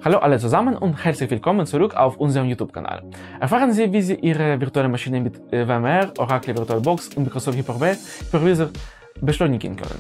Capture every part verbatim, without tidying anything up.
Hallo alle zusammen und herzlich willkommen zurück auf unserem YouTube-Kanal. Erfahren Sie, wie Sie Ihre virtuelle Maschine mit V M R, Oracle VirtualBox und Microsoft Hyper-V Hypervisor beschleunigen können.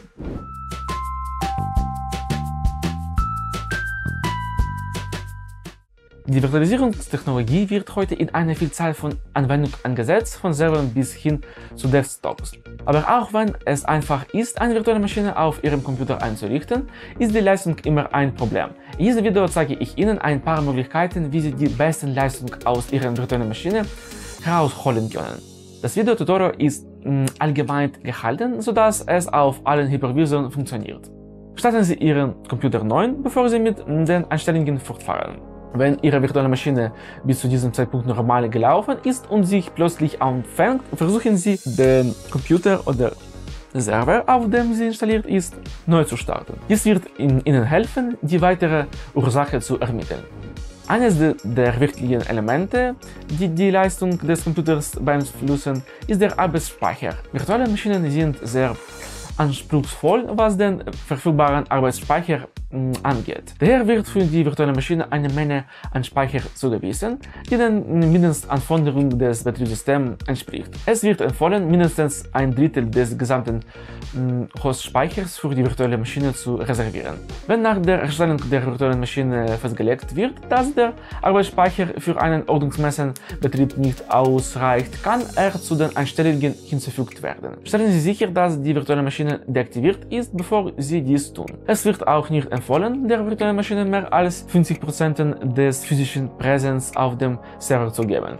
Die Virtualisierungstechnologie wird heute in einer Vielzahl von Anwendungen eingesetzt, von Servern bis hin zu Desktops. Aber auch wenn es einfach ist, eine virtuelle Maschine auf Ihrem Computer einzurichten, ist die Leistung immer ein Problem. In diesem Video zeige ich Ihnen ein paar Möglichkeiten, wie Sie die beste Leistung aus Ihrer virtuellen Maschine herausholen können. Das Video-Tutorial ist mh, allgemein gehalten, sodass es auf allen Hypervisoren funktioniert. Starten Sie Ihren Computer neu, bevor Sie mit den Einstellungen fortfahren. Wenn Ihre virtuelle Maschine bis zu diesem Zeitpunkt normal gelaufen ist und sich plötzlich anfängt, versuchen Sie, den Computer oder Server, auf dem sie installiert ist, neu zu starten. Dies wird Ihnen helfen, die weitere Ursache zu ermitteln. Eines der wichtigen Elemente, die die Leistung des Computers beeinflussen, ist der Arbeitsspeicher. Virtuelle Maschinen sind sehr anspruchsvoll, was den verfügbaren Arbeitsspeicher angeht. Daher wird für die virtuelle Maschine eine Menge an Speicher zugewiesen, die den Mindestanforderungen des Betriebssystems entspricht. Es wird empfohlen, mindestens ein Drittel des gesamten Hostspeichers für die virtuelle Maschine zu reservieren. Wenn nach der Erstellung der virtuellen Maschine festgelegt wird, dass der Arbeitsspeicher für einen ordnungsmäßigen Betrieb nicht ausreicht, kann er zu den Einstellungen hinzugefügt werden. Stellen Sie sicher, dass die virtuelle Maschine deaktiviert ist, bevor Sie dies tun. Es wird auch nicht empfohlen, der virtuellen Maschine mehr als fünfzig Prozent des physischen Präsenz auf dem Server zu geben.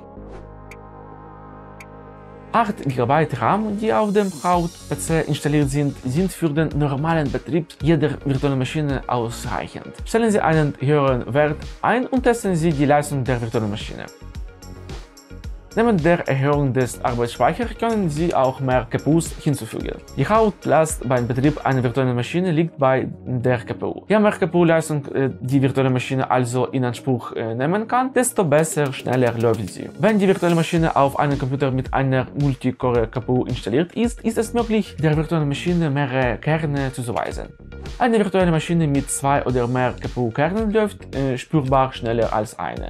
acht Gigabyte RAM, die auf dem Haupt-P C installiert sind, sind für den normalen Betrieb jeder virtuellen Maschine ausreichend. Stellen Sie einen höheren Wert ein und testen Sie die Leistung der virtuellen Maschine. Neben der Erhöhung des Arbeitsspeichers können Sie auch mehr C P Us hinzufügen. Die Hauptlast beim Betrieb einer virtuellen Maschine liegt bei der C P U. Je mehr C P U-Leistung die virtuelle Maschine also in Anspruch nehmen kann, desto besser, schneller läuft sie. Wenn die virtuelle Maschine auf einem Computer mit einer Multicore-C P U installiert ist, ist es möglich, der virtuellen Maschine mehrere Kerne zuzuweisen. Eine virtuelle Maschine mit zwei oder mehr C P U-Kernen läuft äh, spürbar schneller als eine.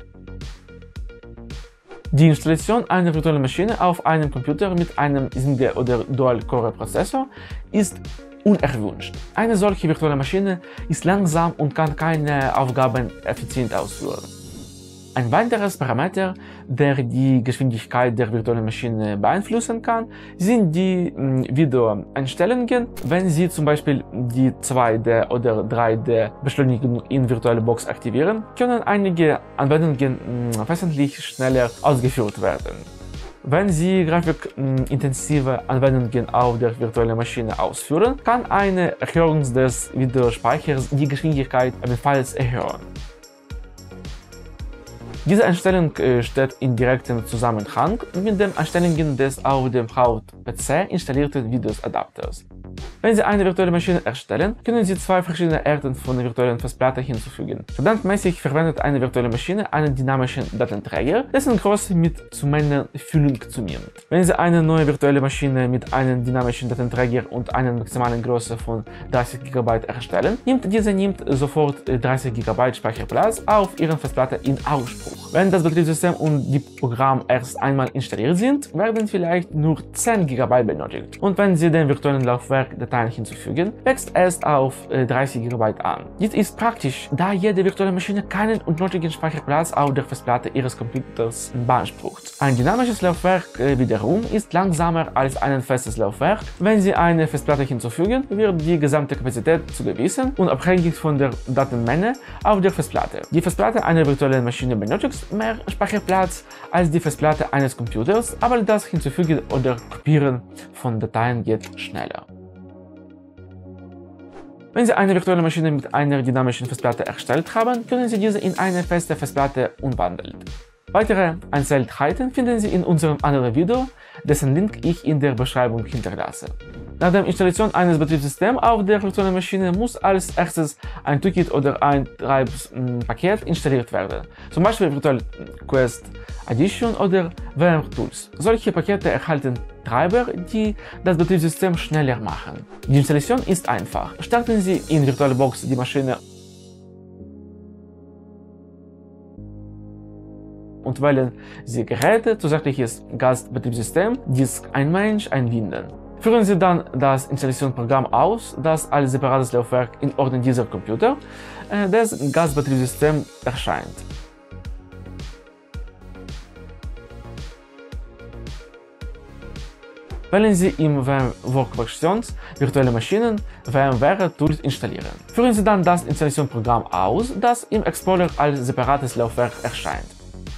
Die Installation einer virtuellen Maschine auf einem Computer mit einem Single- oder Dual-Core-Prozessor ist unerwünscht. Eine solche virtuelle Maschine ist langsam und kann keine Aufgaben effizient ausführen. Ein weiteres Parameter, der die Geschwindigkeit der virtuellen Maschine beeinflussen kann, sind die Videoeinstellungen. Wenn Sie zum Beispiel die zwei D oder drei D Beschleunigung in VirtualBox aktivieren, können einige Anwendungen wesentlich schneller ausgeführt werden. Wenn Sie grafikintensive Anwendungen auf der virtuellen Maschine ausführen, kann eine Erhöhung des Videospeichers die Geschwindigkeit ebenfalls erhöhen. Diese Einstellung steht in direktem Zusammenhang mit den Einstellungen des auf dem Haupt-P C installierten Videoadapters. Wenn Sie eine virtuelle Maschine erstellen, können Sie zwei verschiedene Arten von virtuellen Festplatten hinzufügen. Standardmäßig verwendet eine virtuelle Maschine einen dynamischen Datenträger, dessen Größe mit zunehmender Füllung zunimmt. Wenn Sie eine neue virtuelle Maschine mit einem dynamischen Datenträger und einer maximalen Größe von dreißig Gigabyte erstellen, nimmt diese nimmt sofort dreißig Gigabyte Speicherplatz auf Ihrer Festplatte in Anspruch. Wenn das Betriebssystem und die Programme erst einmal installiert sind, werden vielleicht nur zehn Gigabyte benötigt. Und wenn Sie den virtuellen Laufwerk Dateien hinzufügen, wächst es auf dreißig Gigabyte an. Dies ist praktisch, da jede virtuelle Maschine keinen unnötigen Speicherplatz auf der Festplatte Ihres Computers beansprucht. Ein dynamisches Laufwerk wiederum ist langsamer als ein festes Laufwerk. Wenn Sie eine Festplatte hinzufügen, wird die gesamte Kapazität zugewiesen und abhängig von der Datenmenge auf der Festplatte. Die Festplatte einer virtuellen Maschine benötigt mehr Speicherplatz als die Festplatte eines Computers, aber das Hinzufügen oder Kopieren von Dateien geht schneller. Wenn Sie eine virtuelle Maschine mit einer dynamischen Festplatte erstellt haben, können Sie diese in eine feste Festplatte umwandeln. Weitere Einzelheiten finden Sie in unserem anderen Video, dessen Link ich in der Beschreibung hinterlasse. Nach der Installation eines Betriebssystems auf der virtuellen Maschine muss als erstes ein Toolkit oder ein Treibpaket installiert werden, zum Beispiel VirtualQuest Edition oder V M Tools. Solche Pakete erhalten Treiber, die das Betriebssystem schneller machen. Die Installation ist einfach. Starten Sie in VirtualBox die Maschine und wählen Sie Geräte, zusätzliches Gastbetriebssystem, Disk ein Mensch, einbinden. Führen Sie dann das Installationsprogramm aus, das als separates Laufwerk in Ordnung dieser Computer äh, des Gastbetriebssystems erscheint. Wählen Sie im VMware-Workstations virtuelle Maschinen VMware-Tools installieren. Führen Sie dann das Installationsprogramm aus, das im Explorer als separates Laufwerk erscheint.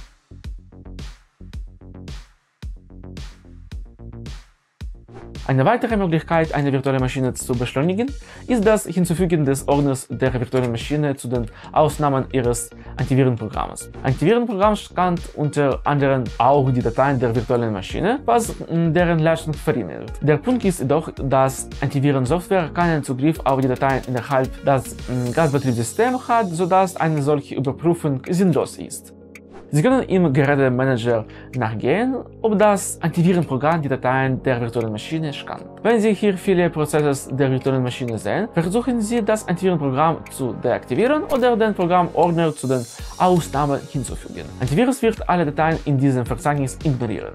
Eine weitere Möglichkeit, eine virtuelle Maschine zu beschleunigen, ist das Hinzufügen des Ordners der virtuellen Maschine zu den Ausnahmen Ihres Antivirenprogramms. Antivirenprogramm scannt unter anderem auch die Dateien der virtuellen Maschine, was deren Leistung verringert. Der Punkt ist jedoch, dass Antivirensoftware keinen Zugriff auf die Dateien innerhalb des Gastbetriebssystems hat, sodass eine solche Überprüfung sinnlos ist. Sie können im Gerätemanager nachgehen, ob das Antivirenprogramm die Dateien der virtuellen Maschine scannt. Wenn Sie hier viele Prozesse der virtuellen Maschine sehen, versuchen Sie, das Antivirenprogramm zu deaktivieren oder den Programmordner zu den Ausnahmen hinzufügen. Antivirus wird alle Dateien in diesem Verzeichnis ignorieren.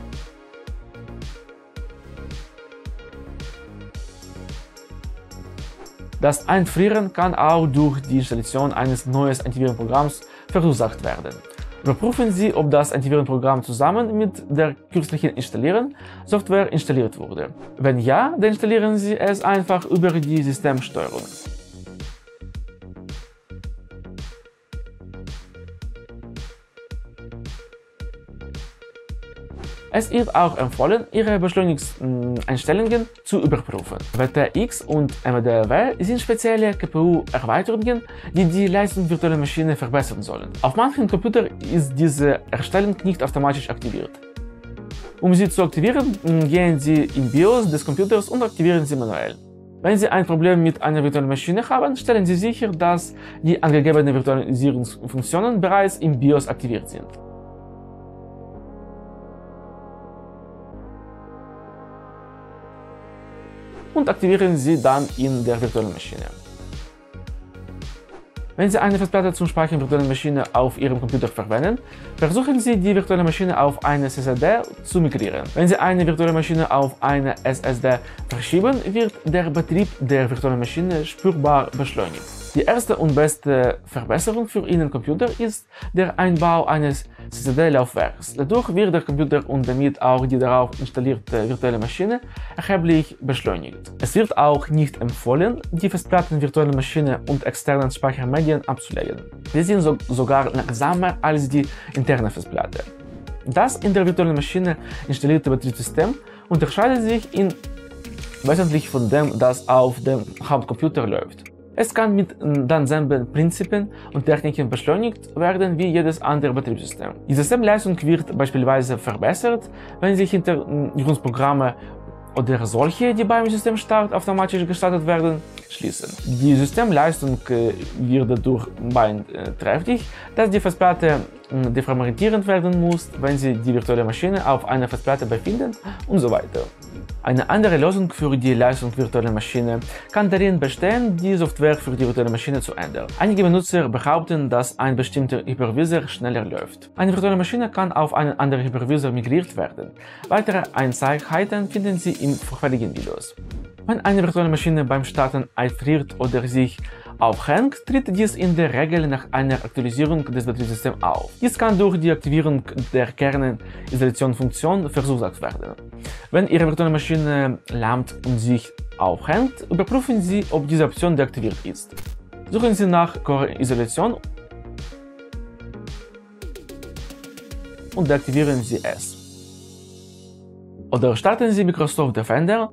Das Einfrieren kann auch durch die Installation eines neuen Antivirenprogramms verursacht werden. Überprüfen Sie, ob das Antivirenprogramm zusammen mit der kürzlichen Installieren Software installiert wurde. Wenn ja, dann installieren Sie es einfach über die Systemsteuerung. Es ist auch empfohlen, Ihre Beschleunigungseinstellungen zu überprüfen. W T X und M D W sind spezielle K P U-Erweiterungen, die die Leistung der virtuellen Maschine verbessern sollen. Auf manchen Computern ist diese Erstellung nicht automatisch aktiviert. Um sie zu aktivieren, gehen Sie in BIOS des Computers und aktivieren sie manuell. Wenn Sie ein Problem mit einer virtuellen Maschine haben, stellen Sie sicher, dass die angegebenen Virtualisierungsfunktionen bereits im BIOS aktiviert sind. Und aktivieren Sie dann in der virtuellen Maschine. Wenn Sie eine Festplatte zum Speichern der virtuellen Maschine auf Ihrem Computer verwenden, versuchen Sie, die virtuelle Maschine auf eine S S D zu migrieren. Wenn Sie eine virtuelle Maschine auf eine S S D verschieben, wird der Betrieb der virtuellen Maschine spürbar beschleunigt. Die erste und beste Verbesserung für Ihren Computer ist der Einbau eines S S D-Laufwerks. Dadurch wird der Computer und damit auch die darauf installierte virtuelle Maschine erheblich beschleunigt. Es wird auch nicht empfohlen, die Festplatten virtuelle Maschine und externen Speichermedien abzulegen. Sie sind so sogar langsamer als die interne Festplatte. Das in der virtuellen Maschine installierte Betriebssystem unterscheidet sich in wesentlich von dem, das auf dem Hauptcomputer läuft. Es kann mit denselben Prinzipien und Techniken beschleunigt werden wie jedes andere Betriebssystem. Die Systemleistung wird beispielsweise verbessert, wenn sich Hintergrundprogramme oder solche, die beim Systemstart automatisch gestartet werden, schließen. Die Systemleistung wird dadurch beeinträchtigt, dass die Festplatte deformatierend werden muss, wenn Sie die virtuelle Maschine auf einer Festplatte befinden und so weiter. Eine andere Lösung für die Leistung der virtuellen Maschine kann darin bestehen, die Software für die virtuelle Maschine zu ändern. Einige Benutzer behaupten, dass ein bestimmter Hypervisor schneller läuft. Eine virtuelle Maschine kann auf einen anderen Hypervisor migriert werden. Weitere Einzelheiten finden Sie in vorherigen Videos. Wenn eine virtuelle Maschine beim Starten einfriert oder sich aufhängt, tritt dies in der Regel nach einer Aktualisierung des Betriebssystems auf. Dies kann durch die Aktivierung der Kerninstallationsfunktion verursacht werden. Wenn Ihre virtuelle Maschine lahmt und sich aufhängt, überprüfen Sie, ob diese Option deaktiviert ist. Suchen Sie nach Core-Isolation und deaktivieren Sie es. Oder starten Sie Microsoft Defender.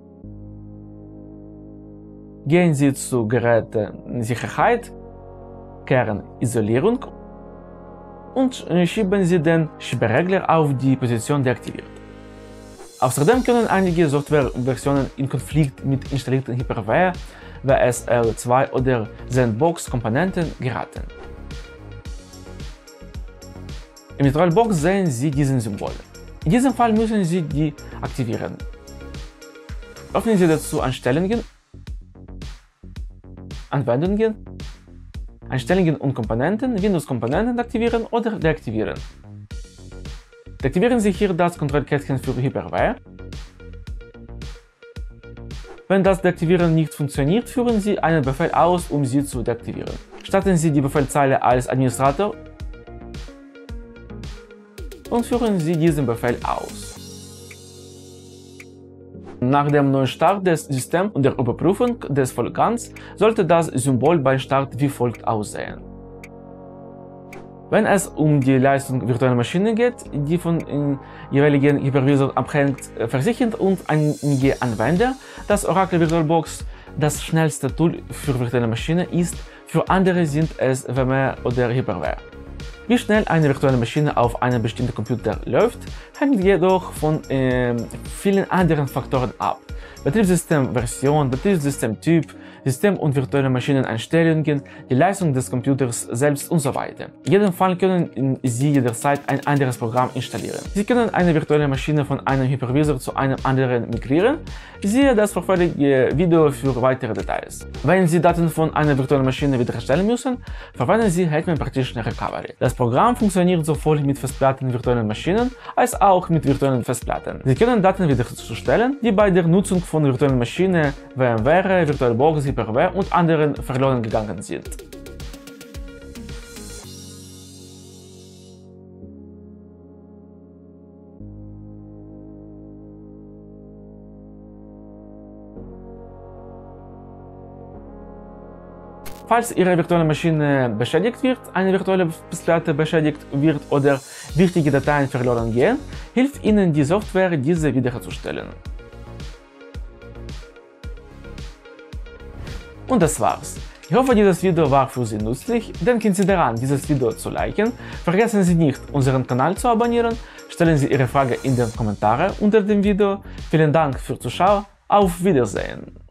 Gehen Sie zu Gerätesicherheit, Kernisolierung und schieben Sie den Schieberegler auf die Position deaktiviert. Außerdem können einige Softwareversionen in Konflikt mit installierten Hyper-V, W S L zwei oder Sandbox-Komponenten geraten. Im VirtualBox sehen Sie diesen Symbol. In diesem Fall müssen Sie die aktivieren. Öffnen Sie dazu Einstellungen, Anwendungen, Einstellungen und Komponenten, Windows-Komponenten aktivieren oder deaktivieren. Deaktivieren Sie hier das Kontrollkästchen für Hyper-V. Wenn das Deaktivieren nicht funktioniert, führen Sie einen Befehl aus, um sie zu deaktivieren. Starten Sie die Befehlzeile als Administrator und führen Sie diesen Befehl aus. Nach dem Neustart des Systems und der Überprüfung des Vorgangs sollte das Symbol bei Start wie folgt aussehen. Wenn es um die Leistung virtueller Maschine geht, die von dem jeweiligen Hypervisor abhängt, versichern uns einige Anwender, dass Oracle VirtualBox das schnellste Tool für virtuelle Maschine ist, für andere sind es V M ware oder Hyper-V. Wie schnell eine virtuelle Maschine auf einem bestimmten Computer läuft, hängt jedoch von äh, vielen anderen Faktoren ab. Betriebssystemversion, Betriebssystemtyp, System- und virtuelle Maschineneinstellungen, die Leistung des Computers selbst und so weiter. In jedem Fall können Sie jederzeit ein anderes Programm installieren. Sie können eine virtuelle Maschine von einem Hypervisor zu einem anderen migrieren. Siehe das vorherige Video für weitere Details. Wenn Sie Daten von einer virtuellen Maschine wiederherstellen müssen, verwenden Sie Hetman Partition Recovery. Das Programm funktioniert sowohl mit Festplatten virtuellen Maschinen als auch mit virtuellen Festplatten. Sie können Daten wiederherstellen, die bei der Nutzung von virtuellen Maschinen, V M ware, VirtualBox, Hyper-V und anderen verloren gegangen sind. Falls Ihre virtuelle Maschine beschädigt wird, eine virtuelle Festplatte beschädigt wird oder wichtige Dateien verloren gehen, hilft Ihnen die Software, diese wiederherzustellen. Und das war's. Ich hoffe, dieses Video war für Sie nützlich. Denken Sie daran, dieses Video zu liken. Vergessen Sie nicht, unseren Kanal zu abonnieren. Stellen Sie Ihre Frage in den Kommentaren unter dem Video. Vielen Dank fürs Zuschauen. Auf Wiedersehen.